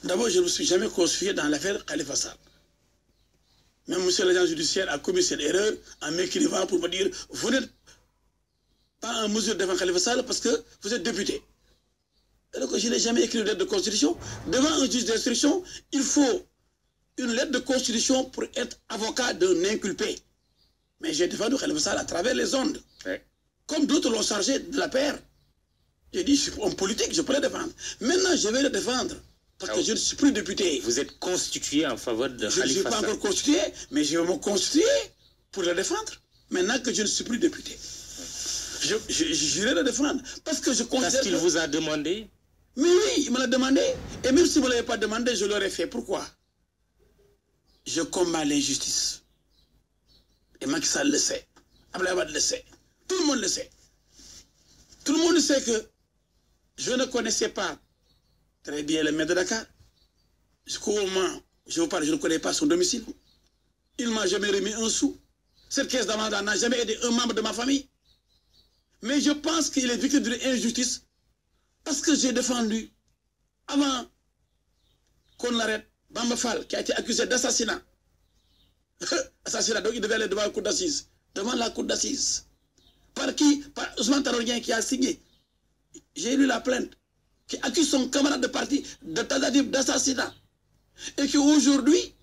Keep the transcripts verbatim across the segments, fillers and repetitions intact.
D'abord, je ne me suis jamais confié dans l'affaire Khalifa Sall. Même monsieur l'agent judiciaire a commis cette erreur en m'écrivant pour me dire vous n'êtes pas en mesure de défendre Khalifa Sall parce que vous êtes député. Alors que je n'ai jamais écrit une lettre de constitution. Devant un juge d'instruction, il faut une lettre de constitution pour être avocat d'un inculpé. Mais j'ai défendu Khalifa Sall à travers les ondes. Ouais. Comme d'autres l'ont chargé de la paire. J'ai dit, je suis homme politique, je peux le défendre. Maintenant, je vais le défendre. Parce ah, que je ne suis plus député. Vous êtes constitué en faveur de je Khalifa Sall. Je ne suis pas encore constitué, mais je vais me constituer pour le défendre. Maintenant que je ne suis plus député. Je, je, je vais le défendre. Parce que je considère... Parce qu'il vous a demandé? Mais oui, il me l'a demandé. Et même si vous ne l'avez pas demandé, je l'aurais fait. Pourquoi? Je combats l'injustice. Et Macky Sall le sait. Abdoulaye Wade le sait. Tout le monde le sait. Tout le monde sait que je ne connaissais pas très bien le maire de Dakar. Jusqu'au moment, je vous parle, je ne connais pas son domicile. Il ne m'a jamais remis un sou. Cette caisse d'amende n'a jamais aidé un membre de ma famille. Mais je pense qu'il est victime d'une injustice parce que j'ai défendu, avant qu'on l'arrête, Bamba Fall, qui a été accusé d'assassinat. Assassinat, donc il devait aller devant la cour d'assises. Devant la cour d'assises. Par qui? Par Ousmane Tanor qui a signé. J'ai lu la plainte. Qui accuse son camarade de parti de tentative d'assassinat. Et qui aujourd'hui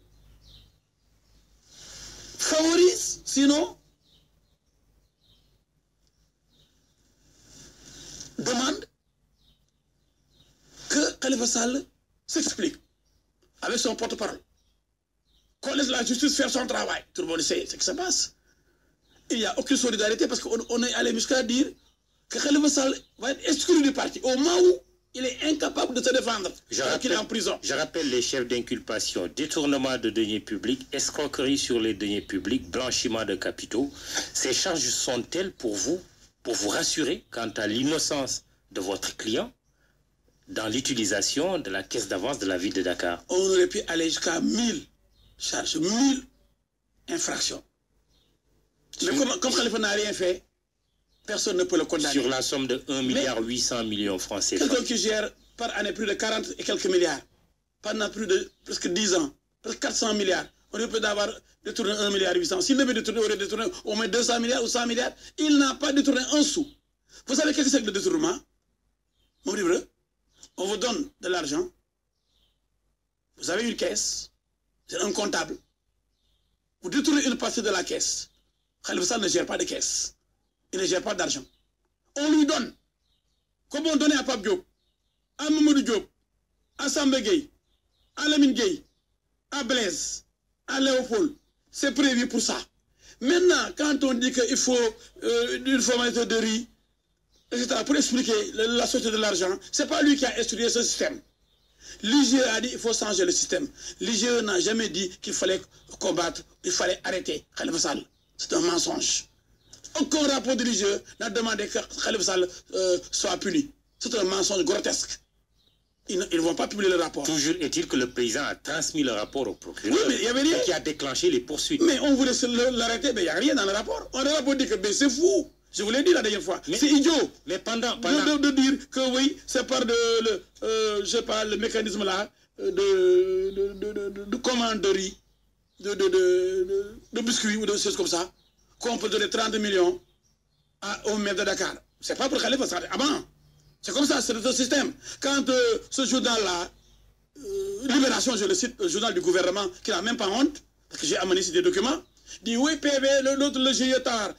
favorise, sinon, demande que Khalifa Sall s'explique avec son porte-parole. Qu'on laisse la justice faire son travail. Tout le monde sait ce qui se passe. Il n'y a aucune solidarité parce qu'on est allé jusqu'à dire que Khalifa Sall va être exclu du parti au moment où il est incapable de se défendre. Je rappelle, il est en prison. Je rappelle les chefs d'inculpation: détournement de deniers publics, escroquerie sur les deniers publics, blanchiment de capitaux. Ces charges sont-elles pour vous, pour vous rassurer quant à l'innocence de votre client dans l'utilisation de la caisse d'avance de la ville de Dakar? On aurait pu aller jusqu'à mille charges, mille infractions. Mais comme, comme Khalifa n'a rien fait, personne ne peut le condamner. Sur la somme de un milliard huit cents millions de francs C F A. Quelqu'un qui gère par année plus de quarante et quelques milliards, pendant plus de presque dix ans, presque quatre cents milliards, on peut d'avoir détourné un milliard huit cents. S'il devait détourner, on aurait détourné au moins deux cents milliards ou cent milliards. Il n'a pas détourné un sou. Vous savez qu'est-ce que c'est que le détournement? Mon livre, on vous donne de l'argent, vous avez une caisse, c'est un comptable, vous détournez une partie de la caisse. Khalifa Sall ne gère pas de caisse. Il ne gère pas d'argent. On lui donne, comme on donnait à Pape Diop, à Mamadou Diop, à Samba Gueye, à Lamine Gueye, à Blaise, à Léopold. C'est prévu pour ça. Maintenant, quand on dit qu'il faut euh, une formalité de riz, et cetera, pour expliquer la société de l'argent, ce n'est pas lui qui a instruit ce système. L'I G E a dit qu'il faut changer le système. L'I G E n'a jamais dit qu'il fallait combattre, il fallait arrêter Khalifa Sall. C'est un mensonge. Aucun rapport de l'I G E n'a demandé que Khalifa Sall euh, soit puni. C'est un mensonge grotesque. Ils ne vont pas publier le rapport. Toujours est-il que le président a transmis le rapport au procureur, oui, mais il y avait rien. Qui a déclenché les poursuites. Mais on voulait l'arrêter, mais il n'y a rien dans le rapport. On a rapport dit que c'est fou. Je vous l'ai dit la dernière fois. C'est idiot. Mais pendant, pendant... De, de, de dire que oui, c'est par de, le, euh, je sais pas, le mécanisme là de, de, de, de, de, de commanderie, de, de, de, de, de biscuits ou de choses comme ça, qu'on peut donner trente millions à, au maire de Dakar. C'est pas pour Khalifa Sall. Ah bon? C'est comme ça, c'est notre système. Quand euh, ce journal-là, euh, Libération, je le cite, le journal du gouvernement, qui n'a même pas honte, parce que j'ai amené ces documents, dit oui, P V, l'autre le G I E tard.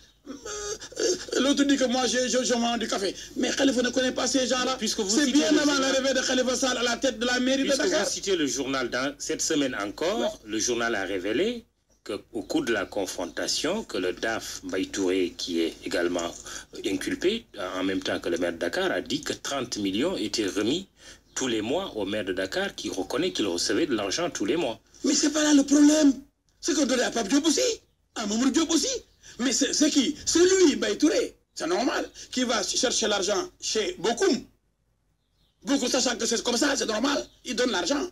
L'autre dit que moi je, je, je mange du café. Mais Khalifa ne connaît pas ces gens-là. C'est bien avant l'arrivée de Khalifa Sall à la tête de la mairie de Dakar. Puisque vous citez le journal dans cette semaine encore, ouais. Le journal a révélé qu'au cours de la confrontation, que le D A F Mbaye Touré, qui est également inculpé, en même temps que le maire de Dakar, a dit que trente millions étaient remis tous les mois au maire de Dakar, qui reconnaît qu'il recevait de l'argent tous les mois. Mais c'est pas là le problème. C'est qu'on donnait à Pape Diop aussi, à Mamadou Diop aussi. Mais c'est qui? C'est lui, Mbaye Touré, c'est normal, qui va chercher l'argent chez Bokoum. Beaucoup sachant que c'est comme ça, c'est normal, il donne l'argent.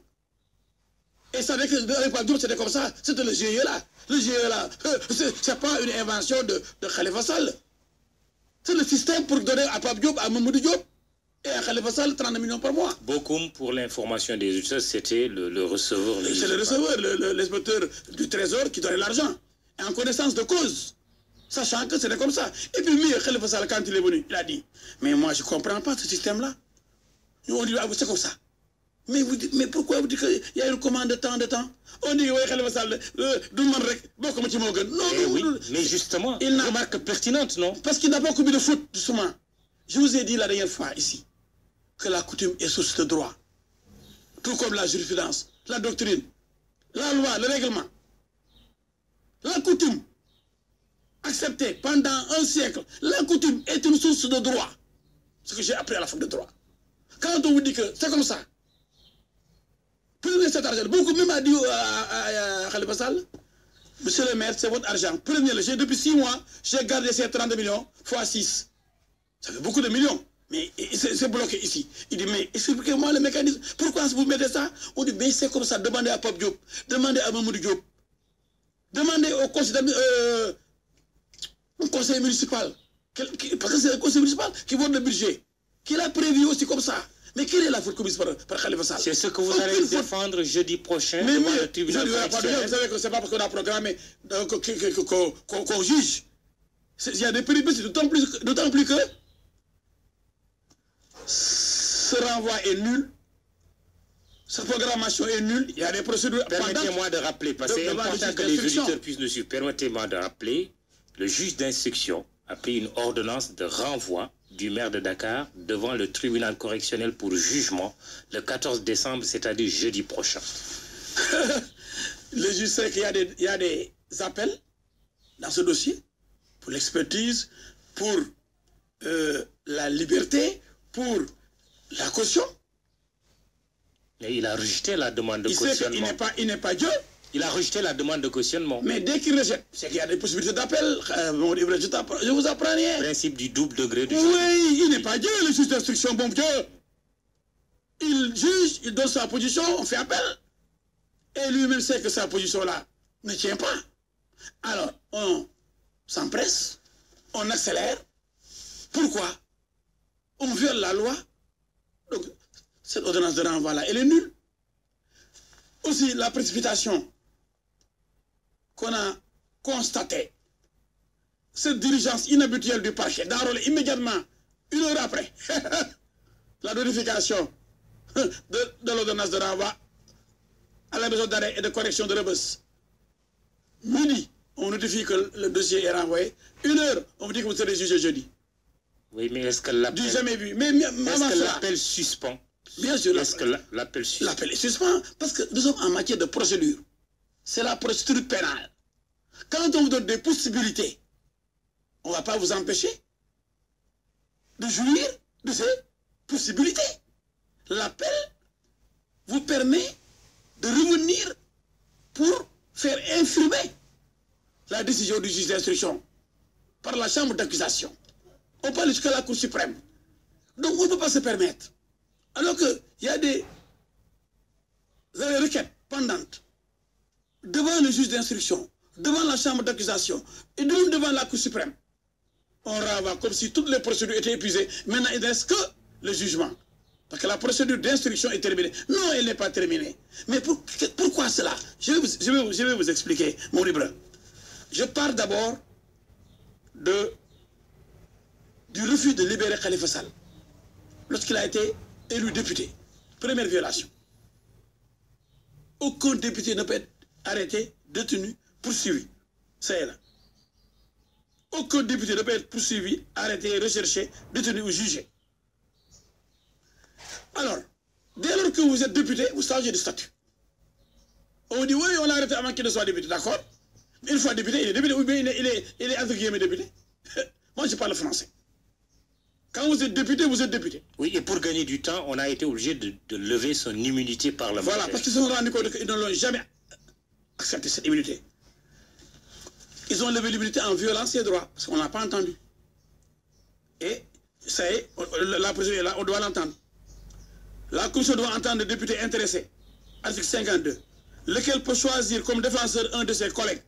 Et ça veut que avec Pape Diop, c'était comme ça, c'était le G I E là. Le G I E là, c'est pas une invention de, de Khalifa Sall. C'est le système pour donner à Pape Diop, à Mamadou Diop. Et à Khalifa Sall, trente millions par mois. Bokoum, pour l'information des auditeurs, c'était le, le receveur. C'est le receveur, l'inspecteur du Trésor qui donnait l'argent. Et en connaissance de cause. Sachant que c'était comme ça. Et puis, lui, Khalifa Sall, quand il est venu, il a dit, mais moi, je ne comprends pas ce système-là. On dit, ah, c'est comme ça. Mais, vous, mais pourquoi vous dites qu'il y a une commande de temps, de temps? On dit, oui, Khalifa Sall, beaucoup de Non, eh oui, mais justement, il n'a remarque pertinente, non? Parce qu'il n'a pas commis de faute, justement. Je vous ai dit la dernière fois ici que la coutume est source de droit. Tout comme la jurisprudence, la doctrine, la loi, le règlement. La coutume, acceptée pendant un siècle, la coutume est une source de droit. Ce que j'ai appris à la fac de droit. Quand on vous dit que c'est comme ça, prenez cet argent. Beaucoup même a dit à Khalifa Sall, monsieur le maire, c'est votre argent. Prenez-le. Depuis six mois, j'ai gardé ces trente millions fois six. Ça fait beaucoup de millions. Mais c'est bloqué ici. Il dit, mais expliquez-moi le mécanisme. Pourquoi vous mettez ça? On dit, mais c'est comme ça. Demandez à Pape Diop. Demandez à Mamoudou Diop. Demandez au conseil, euh, au conseil municipal. Parce que c'est le conseil municipal qui vote le budget. Qui l'a prévu aussi comme ça. Mais quelle est la faute commise par, par Khalifa Sall? C'est ce que vous allez défendre jeudi prochain. Mais oui, je ne dirai pas de vous savez que ce n'est pas parce qu'on a programmé euh, qu'on qu qu qu juge. Il y a des péripéties, d'autant plus, plus que ce renvoi est nul, cette programmation est nulle, il y a des procédures. Permettez-moi de rappeler, parce que c'est important que les auditeurs puissent le suivre. Permettez-moi de rappeler, le juge d'instruction a pris une ordonnance de renvoi du maire de Dakar devant le tribunal correctionnel pour jugement le quatorze décembre, c'est-à-dire jeudi prochain. Le juge sait qu'il y, y a des appels dans ce dossier pour l'expertise, pour euh, la liberté, pour la caution. Et il a rejeté la demande de il cautionnement. Il n'est pas, il n'est pas Dieu. Il a rejeté la demande de cautionnement. Mais dès qu'il rejette, c'est qu'il y a des possibilités d'appel. Euh, je, je vous apprends rien. Principe du double degré du Oui, juge. Il n'est pas Dieu, le juge d'instruction, bon Dieu. Il juge, il donne sa position, on fait appel. Et lui-même sait que sa position-là ne tient pas. Alors, on s'empresse, on accélère. Pourquoi? On viole la loi. Donc, cette ordonnance de renvoi-là, elle est nulle. Aussi, la précipitation qu'on a constatée, cette diligence inhabituelle du parquet, d'enrôler immédiatement, une heure après, la notification de, de l'ordonnance de renvoi à la maison d'arrêt et de correction de Rebeuss. Midi, on notifie que le dossier est renvoyé. Une heure, on vous dit que vous serez jugé jeudi. Oui, mais est-ce que l'appel... Du jamais vu. Mais, mais est-ce que l'appel suspend? Bien sûr. Est-ce que l'appel suspend? L'appel est suspend parce que nous sommes en matière de procédure. C'est la procédure pénale. Quand on vous donne des possibilités, on ne va pas vous empêcher de jouir de ces possibilités. L'appel vous permet de revenir pour faire infirmer la décision du juge d'instruction par la chambre d'accusation. On parle jusqu'à la Cour suprême. Donc on ne peut pas se permettre. Alors qu'il y a des requêtes pendantes devant le juge d'instruction, devant la chambre d'accusation et même devant la Cour suprême. On renvoie comme si toutes les procédures étaient épuisées. Maintenant, il ne reste que le jugement. Parce que la procédure d'instruction est terminée. Non, elle n'est pas terminée. Mais pour, pourquoi cela? je vais, vous, je, vais vous, je vais vous expliquer, mon libre. Je pars d'abord de, du refus de libérer Khalifa Sall lorsqu'il a été élu député. Première violation. Aucun député ne peut être arrêté, détenu, poursuivi. C'est là. Aucun député ne peut être poursuivi, arrêté, recherché, détenu ou jugé. Alors, dès lors que vous êtes député, vous changez de statut. On dit, oui, on l'a arrêté avant qu'il ne soit député, d'accord? Une fois député, il est député, ou bien il est, il est, il est entre guillemets député. Moi, je parle français. Quand vous êtes député, vous êtes député. Oui, et pour gagner du temps, on a été obligé de, de lever son immunité parlementaire. Voilà, parce qu'ils se sont rendus compte qu'ils ne l'ont jamais accepté, cette immunité. Ils ont levé l'immunité en violant ses droits, parce qu'on n'a pas entendu. Et ça y est, la procédure est là, on doit l'entendre. La commission doit entendre le député intéressé, article cinquante-deux, lequel peut choisir comme défenseur un de ses collègues.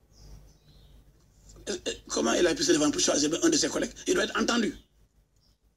Comment il a pu se défendre pour choisir un de ses collègues? Il doit être entendu.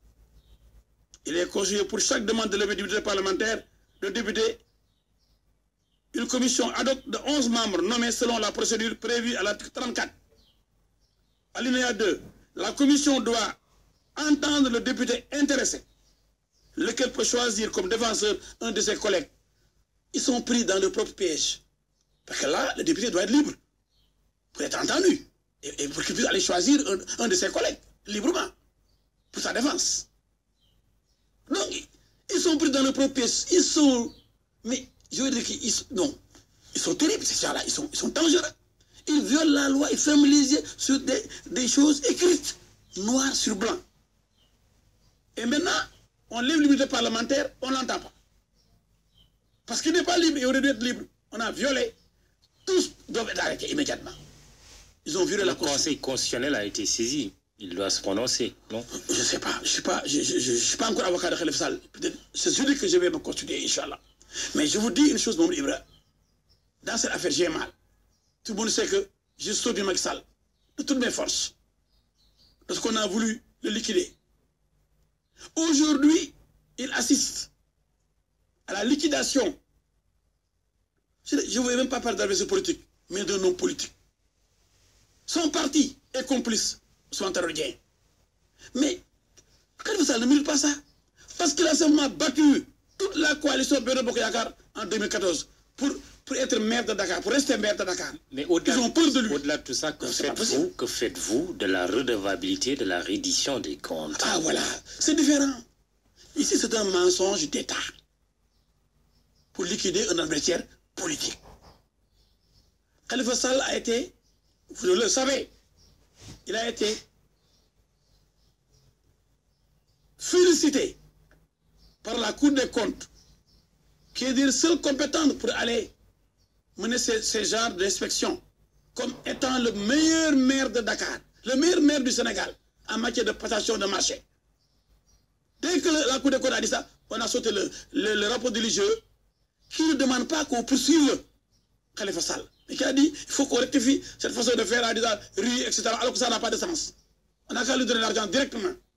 Il est conseillé pour chaque demande de levée d'immunité parlementaire de député une commission ad hoc de onze membres nommés selon la procédure prévue à l'article trente-quatre. Alinéa deux. La commission doit entendre le député intéressé, lequel peut choisir comme défenseur un de ses collègues. Ils sont pris dans leur propre piège. Parce que là, le député doit être libre pour être entendu et, et pour qu'il puisse aller choisir un, un de ses collègues librement pour sa défense. Donc, ils sont pris dans leur propre piège. Ils sont... Mais je veux dire qu'ils non, ils sont terribles, ces gens-là. Ils sont, ils sont dangereux. Ils violent la loi, ils ferment les yeux sur des, des choses écrites, noir sur blanc. Et maintenant, on lève l'immunité parlementaire, on ne l'entend pas. Parce qu'il n'est pas libre, il aurait dû être libre. On a violé. Tous doivent être arrêtés immédiatement. Ils ont violé le la Constitution. Le Conseil constitutionnel a été saisi. Il doit se prononcer, non? Je ne sais pas. Je ne suis, pas, je, je, je, je suis pas encore avocat de Khalifa Sall. C'est celui que je vais me constituer, Inch'Allah. Mais je vous dis une chose, mon Ibra. Dans cette affaire, j'ai mal. Tout le monde sait que je saute du Macky Sall de toutes mes forces. Parce qu'on a voulu le liquider. Aujourd'hui, il assiste à la liquidation. Je ne veux même pas parler d'adversaire politique, mais d'un homme politique. Son parti est complice, son terrorien. Mais Khalifa Sall ne mérite pas ça. Parce qu'il a simplement battu toute la coalition Benno Bokk Yakaar en deux mille quatorze pour, pour être maire de Dakar, pour rester maire de Dakar. Mais au-delà Ils ont peur de lui. Au-delà de tout ça, que faites-vous que faites-vous de la redevabilité de la reddition des comptes? Ah voilà, c'est différent. Ici, c'est un mensonge d'État pour liquider un adversaire politique. Khalifa Sall a été, vous le savez, il a été félicité par la Cour des comptes, qui est dire seule compétente pour aller mener ces, ces genres d'inspection, comme étant le meilleur maire de Dakar, le meilleur maire du Sénégal en matière de passation de marché. Dès que le, la Cour des comptes a dit ça, on a sauté le, le, le rapport religieux qui ne demande pas qu'on poursuive Khalifa Sall, mais qui a dit il faut qu'on rectifie cette façon de faire en disant riz, et cetera, alors que ça n'a pas de sens. On a qu'à lui donner l'argent directement.